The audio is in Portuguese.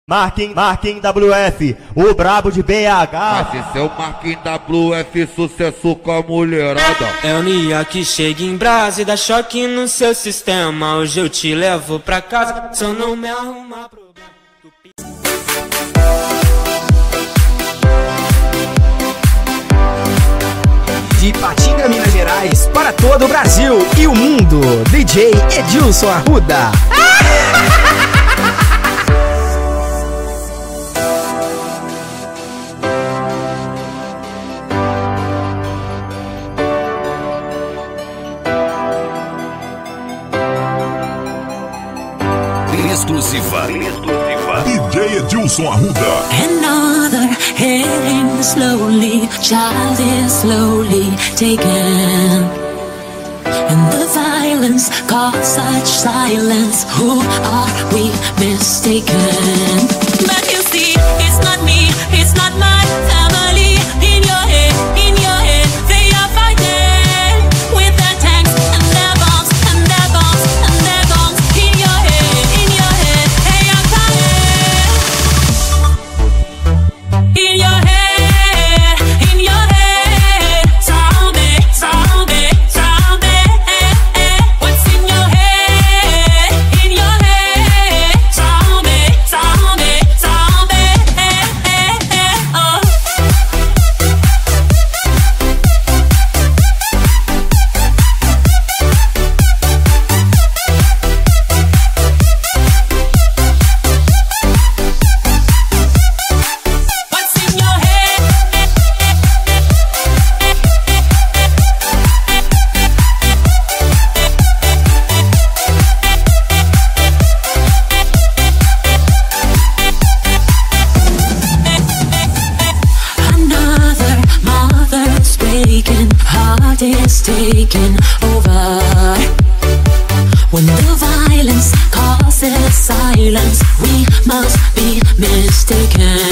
Marquinhos WF, o brabo de BH. Mas esse é o Marquinhos WF, sucesso com a mulherada. É o Nia que chega em brasa e dá choque no seu sistema. Hoje eu te levo pra casa, só não me arrumar problema. De Patinga, Minas Gerais, para todo o Brasil e o mundo, DJ Edilson Arruda. Exclusiva. DJ Edilson Arruda. Another heading slowly, child is slowly taken, and the violence caused such silence. Who are we mistaken? But you see, it's not me, it's not my family. In your head, they are fighting with their tanks and their bombs and their bombs and their bombs. In your head, they are fighting. In your head, zombie, zombie, zombie. What's in your head? In your head, zombie, zombie, zombie. Oh. What's in your head? Another mother's breaking, heart is taking over. When the violence causes silence, we must be mistaken.